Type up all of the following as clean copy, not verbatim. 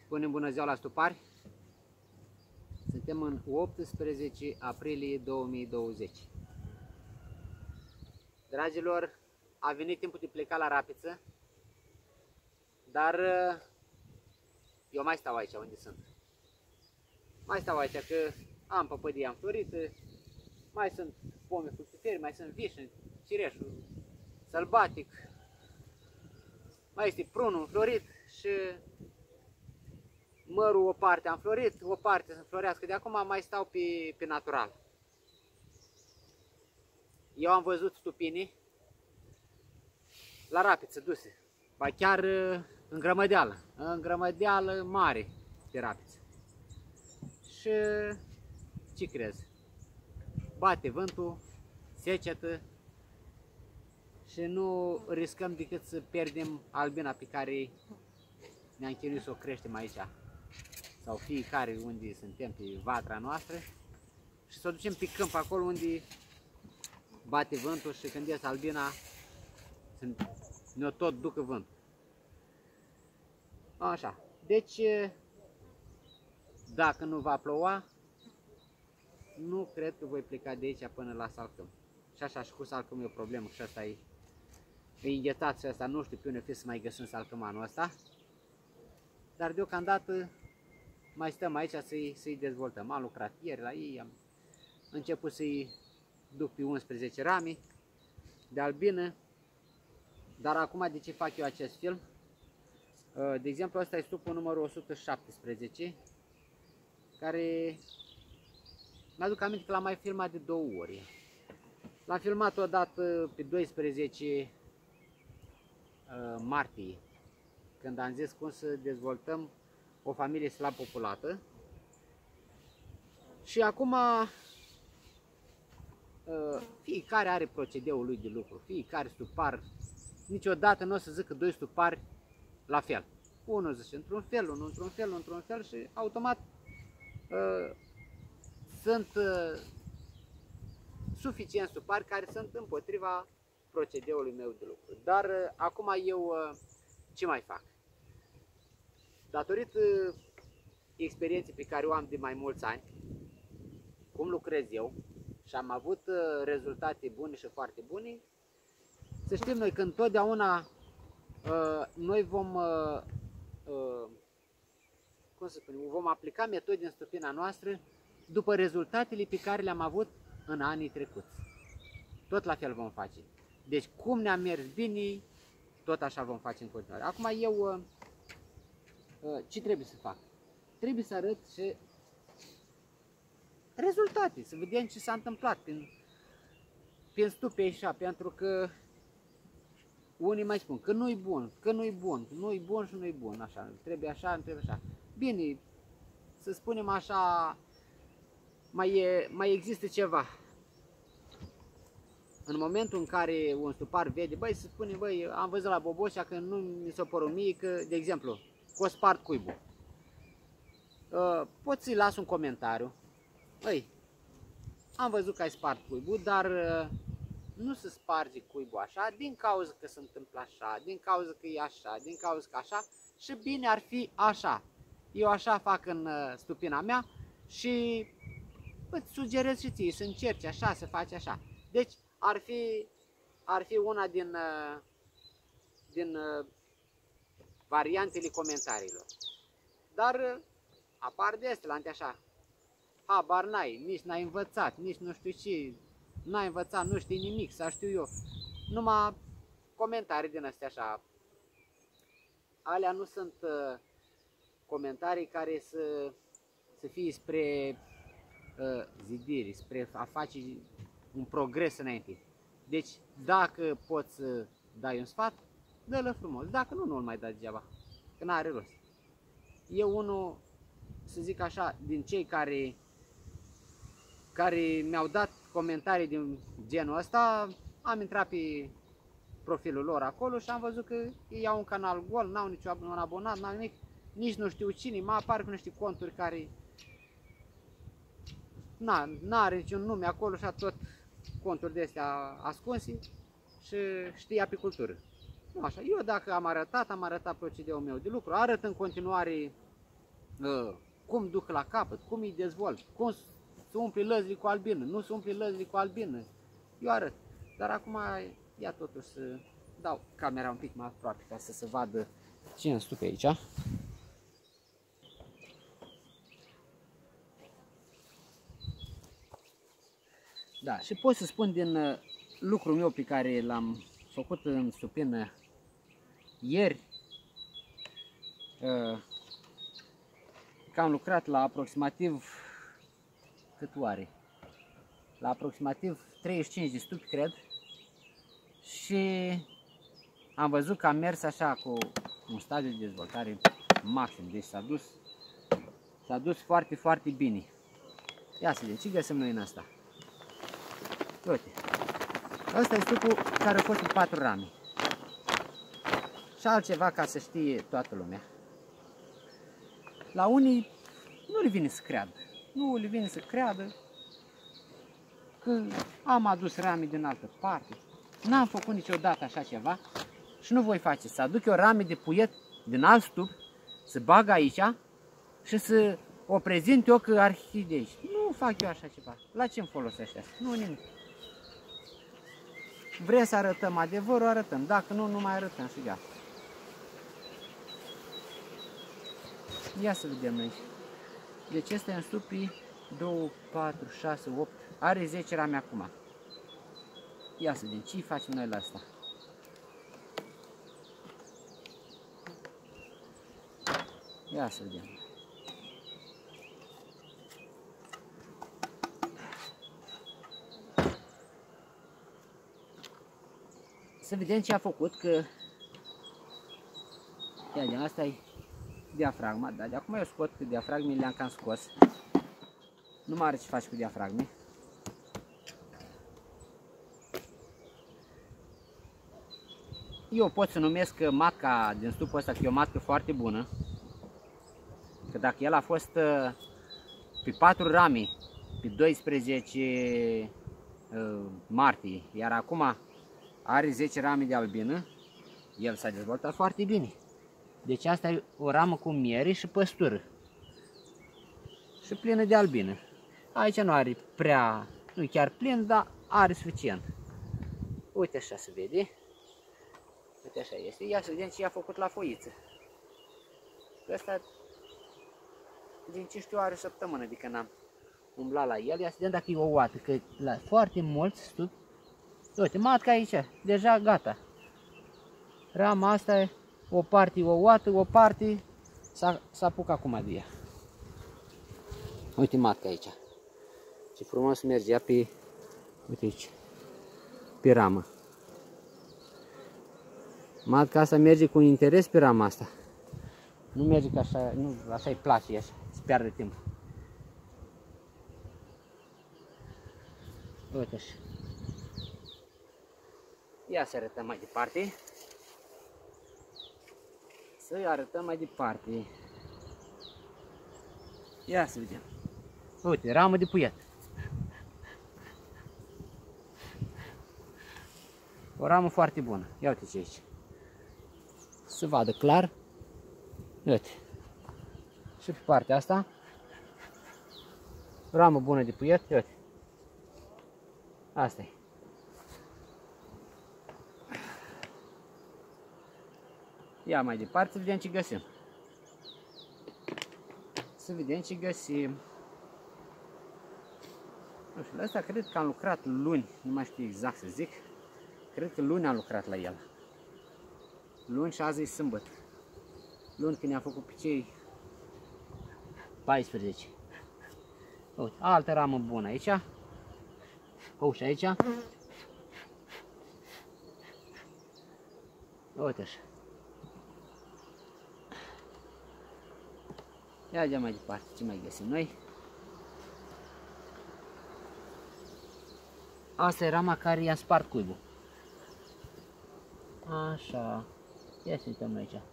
Spunem bună ziua la stupari. Suntem în 18 aprilie 2020. Dragilor, a venit timpul de pleca la Rapiță, dar eu mai stau aici unde sunt. Mai stau aici că am păpădia înflorită, mai sunt pome fructiferi, mai sunt vișini, cireșul sălbatic, mai este prunul înflorit și mărul o parte a înflorit, o parte să înflorească. De acum mai stau pe natural. Eu am văzut stupinii la Rapiță duse, ba chiar în grămădeală mare de Rapiță. Și ce crezi? Bate vântul, secetă și nu riscăm decât să pierdem albina pe care ne-am chinuit să o creștem aici, sau fiecare unde suntem pe vatra noastră, și să o ducem pe câmp, acolo unde bate vântul și când ies albina ne-o tot ducă vântul. Așa, deci dacă nu va ploua, nu cred că voi pleca de aici până la salcâm. Și așa, și cu salcâm e o problemă, și asta e înghețat și asta, nu știu pe unde fi să mai găsim salcâm anul ăsta. Dar deocamdată mai stăm aici să-i dezvoltăm. Am lucrat ieri la ei, am început să-i duc pe 11 rame de albină. Dar acum de ce fac eu acest film? De exemplu, ăsta e stupul numărul 117, care mi-aduc aminte că l-am mai filmat de 2 ori. L-am filmat odată pe 12 martie, când am zis cum să dezvoltăm o familie slab populată. Și acum fiecare are procedeul lui de lucru, fiecare stupar, niciodată nu o să zică 2 stupari la fel. Unul zice într-un fel, unul într-un fel, unul într-un fel și automat sunt suficienți stupari care sunt împotriva procedeului meu de lucru. Dar acum eu ce mai fac? Datorită experienței pe care o am de mai mulți ani, cum lucrez eu, și am avut rezultate bune și foarte bune, să știm noi că întotdeauna noi vom aplica metode în stupina noastră după rezultatele pe care le-am avut în anii trecuți. Tot la fel vom face. Deci cum ne-a mers bine, tot așa vom face în continuare. Acum eu ce trebuie să fac? Trebuie să arăt și rezultate, să vedem ce s-a întâmplat prin stupe așa, pentru că unii mai spun că nu-i bun, că nu-i bun, nu-i bun și nu-i bun, așa, trebuie așa, nu trebuie așa. Bine, să spunem așa, mai există ceva. În momentul în care un stupar vede, băi, să spune, băi, am văzut la Boboșa că nu mi s-a părut mie că, de exemplu, că o spart cuibul. Poți să-i las un comentariu. Băi, am văzut că ai spart cuibul, dar nu se sparge cuibul așa, din cauza că se întâmplă așa, din cauza că e așa, din cauza că așa, și bine ar fi așa. Eu așa fac în stupina mea și îți sugerez și ție să încerci așa, să faci așa. Deci ar fi una din variantele comentariilor. Dar apar de astea, așa, habar n-ai, nici n-ai învățat, nici nu știu ce, n-ai învățat, nu știi nimic, să știu eu. Numai comentarii din astea așa. Alea nu sunt comentarii care să fie spre zidire, spre a face un progres înainte. Deci, dacă poți să dai un sfat, dă-l frumos. Dacă nu, nu-l mai da degeaba, că n-are rost. Eu unul, să zic așa, din cei care mi-au dat comentarii din genul ăsta, am intrat pe profilul lor acolo și am văzut că ei au un canal gol, n-au niciun abonat, n-au nimic, nici nu știu cine, mă apar cu niște conturi care n-are niciun nume acolo și tot conturi de astea ascunse și știe apicultură. Nu așa. Eu dacă am arătat procedeul meu de lucru, arăt în continuare cum duc la capăt, cum îi dezvolt, cum se umple lăzile cu albină, nu se umple lăzile cu albină. Eu arăt. Dar acum ia totuși să dau camera un pic mai aproape ca să se vadă ce îmi stupe aici. Da, și pot să spun din lucrul meu pe care l-am făcut în stupină ieri, că am lucrat la aproximativ, cât oare? La aproximativ 35 de stupi, cred, și am văzut că am mers așa cu un stadiu de dezvoltare maxim, deci s-a dus foarte, foarte bine. Ia să vedem, ce găsim noi în asta? Uite, ăsta e stupul care a fost cu 4 rame. Și altceva ca să știe toată lumea. La unii nu le vine să creadă. Nu le vine să creadă că am adus rame din altă parte. N-am făcut niciodată așa ceva și nu voi face. Să aduc eu rame de puiet din alt stup, să bag aici și să o prezint eu că orhidei. Nu fac eu așa ceva. La ce îmi folosește asta? Nu nimic. Vrem să arătăm adevărul, arătăm. Dacă nu, nu mai arătăm și gata. Ia să vedem noi. Deci este în stupii 2, 4, 6, 8. Are 10 rame acum. Ia să vedem ce facem noi la asta. Ia să vedem. Să vedem ce a făcut, că ia de asta e diafragma, dar de acum eu scot că diafragmele le-am cam scos. Nu mai are ce faci cu diafragme. Eu pot să numesc matca din stupul ăsta că e o matcă foarte bună. Că dacă el a fost pe 4 rame pe 12 martie, iar acum are 10 rame de albină, el s-a dezvoltat foarte bine. Deci asta e o ramă cu miere și păstură. Și plină de albină. Aici nu are prea, nu e chiar plin, dar are suficient. Uite așa se vede. Uite așa este. Ia să vedem ce i-a făcut la foiță. Ăsta, din ce știu, are o săptămână de când am umblat la el. Ia să vedem dacă e ouată, că la foarte mulți stupi. Uite, matca aici, deja gata. Rama asta e o parte ouată, o parte s-a apucat acum de ea. Uite matca aici. Ce frumos mergea pe, uite aici, pe ramă. Matca asta merge cu interes pe rama asta. Nu merge ca așa, nu, așa îi place, așa, să pierde timp. Uite așa. Ia să arătăm mai departe. Să arătăm mai departe. Ia să vedem. Uite, ramă de puiet. O ramă foarte bună. Ia uite ce aici. Să vadă clar. Uite. Și pe partea asta. Ramă bună de puiet. Uite. Asta e. Ia mai departe să vedem ce găsim. Să vedem ce găsim. Nu știu, la asta cred că am lucrat luni, nu mai știu exact să zic. Cred că luni am lucrat la el. Luni și azi e sâmbătă. Luni când ne-am făcut pe cei 14. Uite, altă ramă bună aici. Uite aici. Uite așa. Ia mai departe, ce mai găsim noi. Asta e rama care i-a spart cuibul. Așa. Ia să uităm noi aici.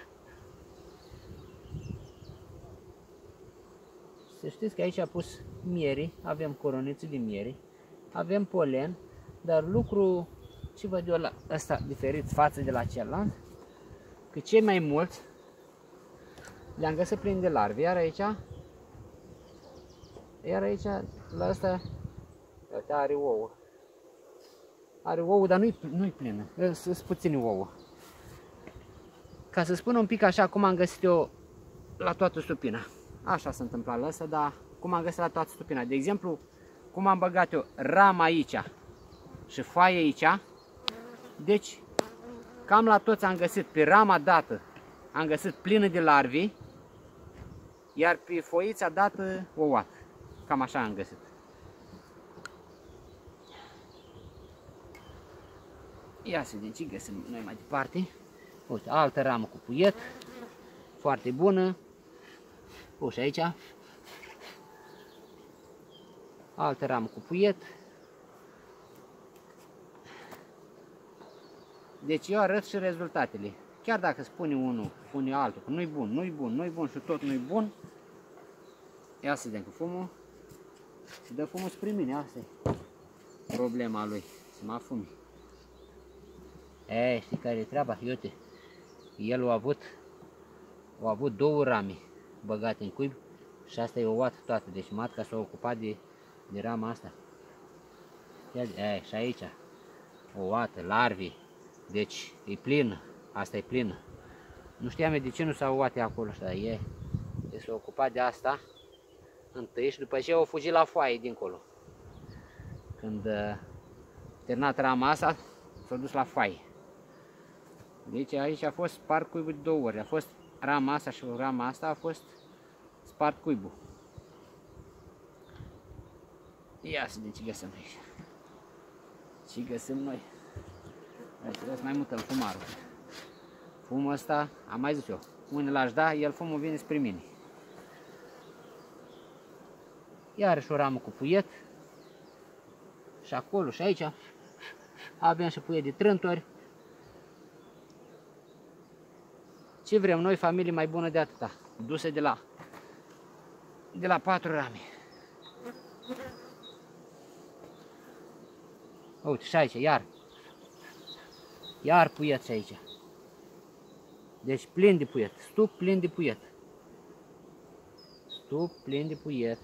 Să știți că aici a pus miere, avem coronițe de miere, avem polen, dar lucru ce văd eu la ăsta diferit față de la celălalt, că cei mai mulți le-am găsit plin de larve, iar aici, la ăsta, uite, are ouă. Are ouă, dar nu-i plină, sunt puține ouă. Ca să spun un pic așa cum am găsit eu la toată stupina. Așa se întâmpla la ăsta, dar cum am găsit la toată stupina. De exemplu, cum am băgat eu rama aici și foaie aici, deci cam la toți am găsit pe rama dată, am găsit plină de larvi, iar pe foița dată ouată. Cam așa am găsit. Ia să vedem ce găsim noi mai departe. Uite, altă ramă cu puiet, foarte bună. Uite aici. Altă ramă cu puiet. Deci eu arăt și rezultatele. Chiar dacă spune unul, spune altul că nu-i bun, nu-i bun, nu-i bun și tot nu-i bun. Ia să vedem cu fumul. Și dă fumul spre mine, asta e problema lui, să mă afumi. Știi care e treaba? Uite, el a avut două rame băgate în cuib și asta e ouată toată. Deci matca s-a ocupat de rama asta. Și aici, ouată, larvi. Deci e plină, asta e plină. Nu știam de ce nu s-a ouat acolo, dar s-a ocupat de asta întâi și după aceea au fugit la foaie dincolo. Când terminat rama asta, s-a dus la foaie. Deci aici a fost spart cuibul de două ori. A fost rama asta și rama asta a fost spart cuibul. Ia să vedem ce găsim aici. Ce găsim noi? Trebuie să mai mutăm fumarul. Fumul ăsta, am mai zis eu, unde l-aș da, el fumul vine spre mine. Iarăși o ramă cu puiet. Și acolo și aici avem și puiet de trântori. Ce vrem noi, familie mai bună de atâta, duse de la 4 rame. Uite, și aici, iar puiet și aici. Deci plin de puiet, stup plin de puiet. Stup plin de puiet.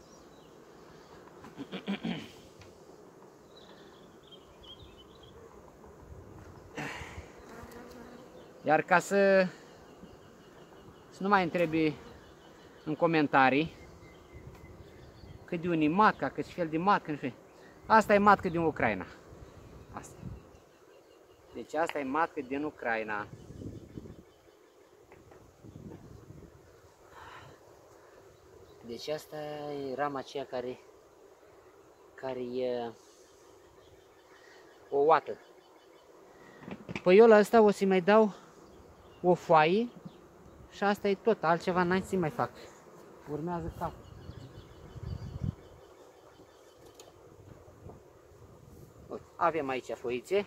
Iar ca să nu mai întrebi în comentarii cât de unii matca, cât fel de matcă, nu știu. Asta e matcă din Ucraina. Asta. Deci asta e matcă din Ucraina. Deci asta e rama aceea care e ouată. Păi eu la asta o să-i mai dau o foaie și asta e tot, altceva n-ai să mai fac. Urmează capul. Avem aici foițe,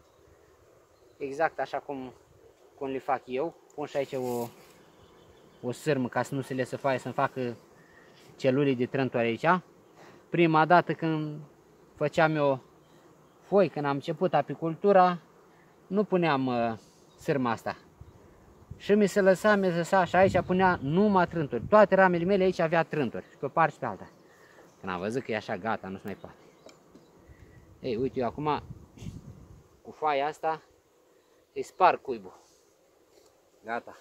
exact așa cum le fac eu. Pun și aici o sârmă ca să nu se lese foaie, să-mi facă celule de trântori aici. Prima dată când făceam eu foi, când am început apicultura, nu puneam sârma asta. Și mi se lăsa și aici punea numai trântori. Toate ramele mele aici avea trântori și pe o parte și pe alta. Când am văzut că e așa gata, nu se mai poate. Ei, uite, eu acum cu foaia asta îi sparg cuibul. Gata.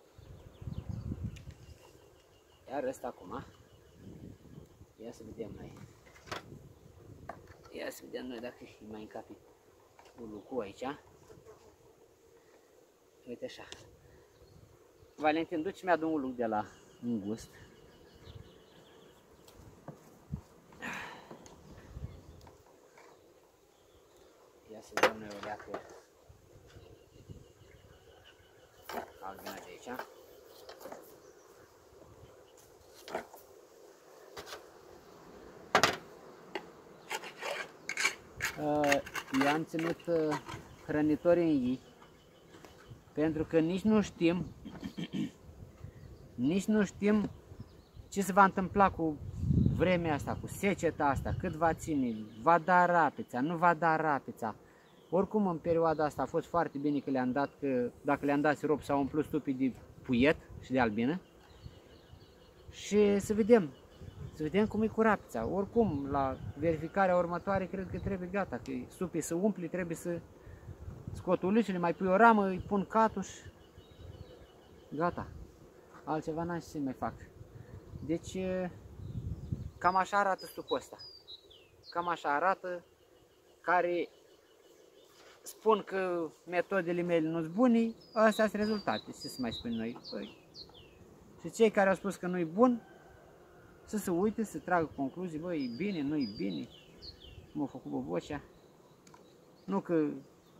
Iar ăsta acum, ia să vedem noi. Ia să vedem noi dacă îi mai încape un lucru aici. Uite așa. Valentin, duci mi-a un lucru de la îngust. Ia să vedem noi o leacă albina de aici. I-am ținut hrănitorii în ei, pentru că nici nu știm ce se va întâmpla cu vremea asta, cu seceta asta, cât va ține, va da rapița, nu va da rapița. Oricum în perioada asta a fost foarte bine că le-am dat, că dacă le-am dat sirop s-au umplut stupii de puiet și de albină. și să vedem cum e cu rapița. Oricum, la verificarea următoare, cred că trebuie gata, că supii să umpli, trebuie să scot ulițele, mai pui o ramă, îi pun catuș, gata. Altceva n-am ce să mai fac. Deci, cam așa arată stupul ăsta. Cam așa arată, care spun că metodele mele nu-s bune, astea sunt rezultate. Ce să mai spun noi? Păi. Și cei care au spus că nu-i bun, să se uite, să tragă concluzii, băi, e bine, nu-i bine, cum a făcut Bobocea. Nu că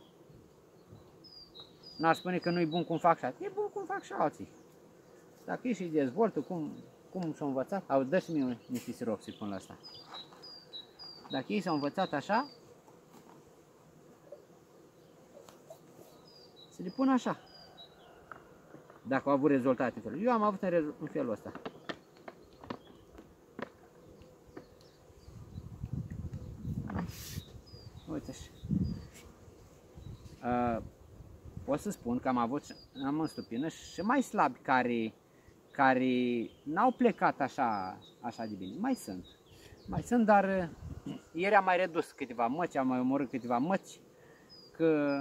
n-ar spune că nu-i bun cum fac și alții, e bun cum fac și alții. Dacă ei și dezvoltă, cum s-au învățat, au dă și mie niște sirop să-i pun la asta. Dacă ei s-au învățat așa, să le pun așa. Dacă au avut rezultate în felul. Eu am avut în felul ăsta. Uite așa. Pot să spun că am în stupină și mai slabi care n-au plecat așa de bine. Mai sunt, dar ieri am mai redus câteva măci, am mai omorât câteva măci, că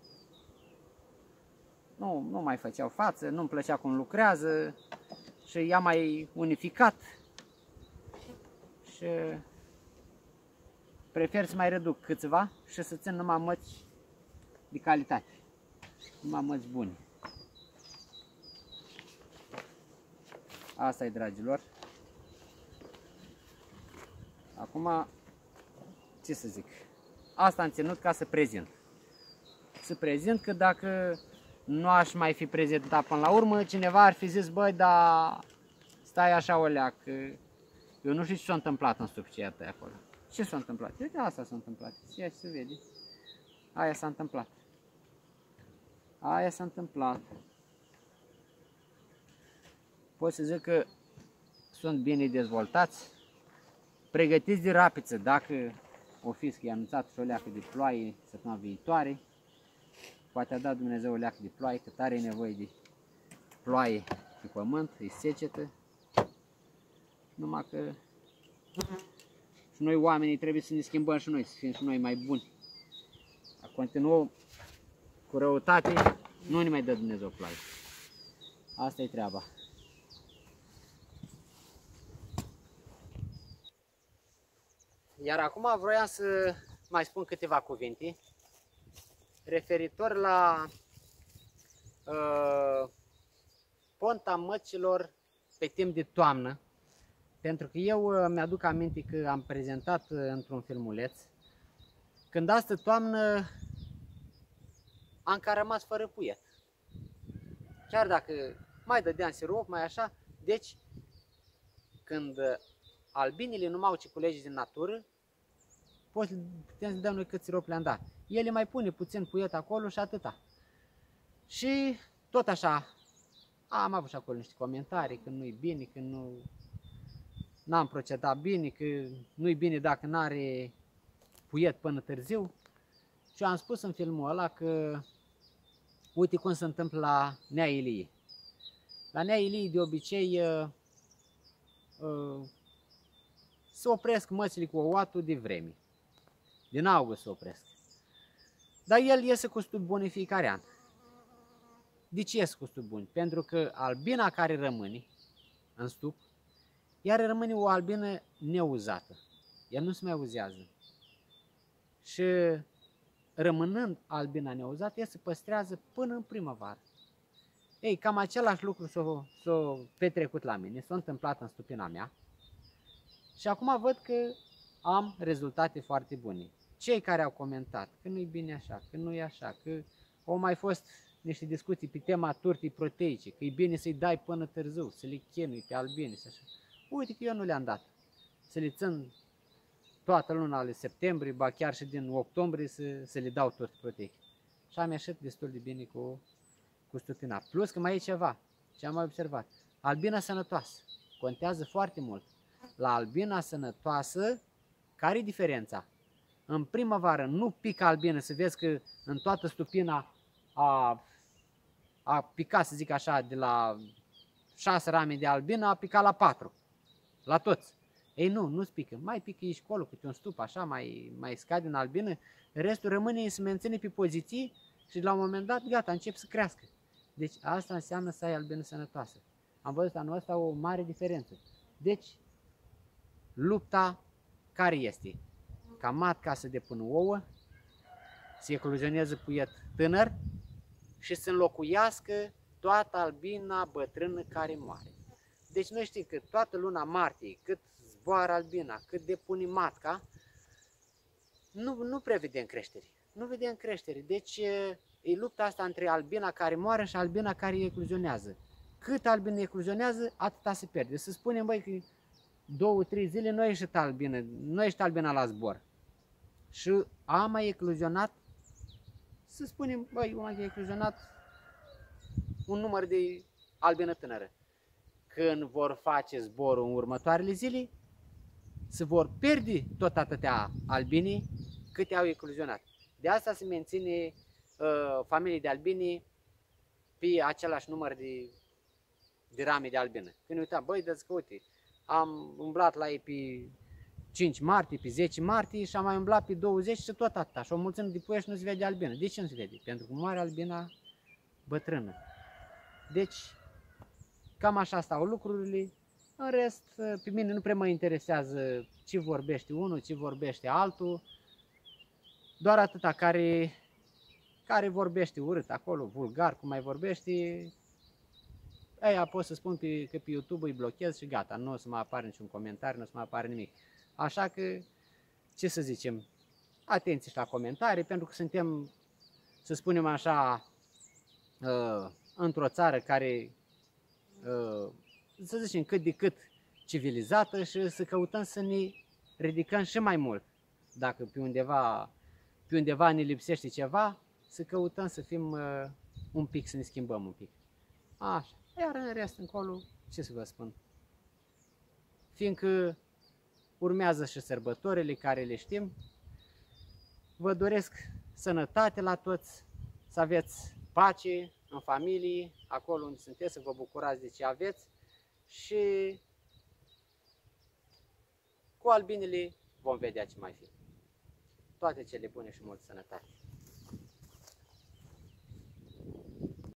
nu mai făceau față, nu-mi plăcea cum lucrează și i-am mai unificat și prefer să mai reduc câțiva și să țin numai măci de calitate, numai măci bune. Asta e, dragilor. Acum, ce să zic, asta am ținut ca să prezint. Să prezint că dacă nu aș mai fi prezentat până la urmă, cineva ar fi zis, băi, dar stai așa o leacă, eu nu știu ce s-a întâmplat în suficient acolo. Ce s-a întâmplat? Uite, asta s-a întâmplat. Ia și se vede. Aia s-a întâmplat. Aia s-a întâmplat. Pot să zic că sunt bine dezvoltați, pregătiți de rapiță, dacă o fi că i-a anunțat și o leacă de ploaie săptămâna viitoare. Poate a dat Dumnezeu o leacă de ploaie, că tare e nevoie de ploaie pe pământ, e secetă. Numai că și noi oamenii trebuie să ne schimbăm și noi, să fim și noi mai buni. Dacă continuăm cu răutate, nu ne mai dă Dumnezeu ploaie. Asta e treaba. Iar acum vroiam să mai spun câteva cuvinte referitor la ponta măcilor pe timp de toamnă, pentru că eu mi-aduc aminte că am prezentat într-un filmuleț, când astă toamnă am cam rămas fără puiet. Chiar dacă mai dădeam sirop, mai așa, deci când albinele nu m-au ce culege din natură, putem să dăm noi cât sirop le-am dat. Ele mai pune puțin puiet acolo și atâta. Și tot așa, am avut și acolo niște comentarii, că nu-i bine, că n-am procedat bine, că nu-i bine dacă n-are puiet până târziu. Și am spus în filmul ăla că uite cum se întâmplă la Nea Ilie. La Nea Ilie de obicei se opresc măcile cu ouatul de vreme. Din august se opresc. Dar el iese cu stup buni fiecare an. De ce iese cu stup buni? Pentru că albina care rămâne în stup, iar rămâne o albină neuzată. Ea nu se mai uzează. Și rămânând albina neuzată, ea se păstrează până în primăvară. Ei, cam același lucru s-a petrecut la mine, s-a întâmplat în stupina mea. Și acum văd că am rezultate foarte bune. Cei care au comentat că nu-i bine așa, că nu e așa, că au mai fost niște discuții pe tema turtii proteice, că e bine să-i dai până târziu, să le chinui pe albine și așa. Uite că eu nu le-am dat. Să le țin toată luna de septembrie, ba chiar și din octombrie să le dau turtii proteice. Și am ieșit destul de bine cu stupina. Plus că mai e ceva, ce am mai observat. Albina sănătoasă contează foarte mult. La albina sănătoasă, care e diferența? În primăvară nu pică albină, să vezi că în toată stupina a picat, să zic așa, de la 6 rame de albină, a picat la 4, la toți. Ei nu-ți pică, mai pică aici acolo, câte un stup, așa, mai scade în albină, restul rămâne, se menține pe poziții și la un moment dat, gata, încep să crească. Deci asta înseamnă să ai albină sănătoasă. Am văzut anul ăsta o mare diferență. Deci, lupta care este? Ca matca să depună ouă, să ecluzioneze puiet tânăr și să înlocuiască toată albina bătrână care moare. Deci noi știm că toată luna martie, cât zboară albina, cât depune matca, nu prevedem creștere. Nu vedem creștere. Deci e lupta asta între albina care moare și albina care ecluzionează. Cât albină ecluzionează, atâta se pierde. Să spunem, băi, că 2-3 zile nu a ieșit albina la zbor. Și a mai ecluzionat, să spunem, băi, a ecluzionat un număr de albină tânără. Când vor face zborul în următoarele zile, se vor pierde tot atâtea albini câte au ecluzionat. De asta se menține familii de albini pe același număr de rame de albină. Când ne uitam, băi, dă-ți că uite, am umblat la ei pe 5 martie, pe 10 martie și am mai umblat pe 20 și tot atâta. Și o mulțime de puieși nu se vede albină. De ce nu se vede? Pentru că moare albina bătrână. Deci, cam așa stau lucrurile. În rest, pe mine nu prea mă interesează ce vorbește unul, ce vorbește altul. Doar atâta care vorbește urât acolo, vulgar, cum mai vorbește, aia pot să spun că pe YouTube îi blochez și gata, nu o să mai apară niciun comentariu, nu o să mai apară nimic. Așa că, ce să zicem, atenție și la comentarii, pentru că suntem, să spunem așa, într-o țară care, să zicem, cât de cât civilizată și să căutăm să ne ridicăm și mai mult. Dacă pe undeva ne lipsește ceva, să căutăm să fim un pic, să ne schimbăm un pic. Așa. Iar în rest, încolo, ce să vă spun? Fiindcă urmează și sărbătorile care le știm, vă doresc sănătate la toți, să aveți pace în familie, acolo unde sunteți, să vă bucurați de ce aveți și cu albinele vom vedea ce mai fi. Toate cele bune și multă sănătate!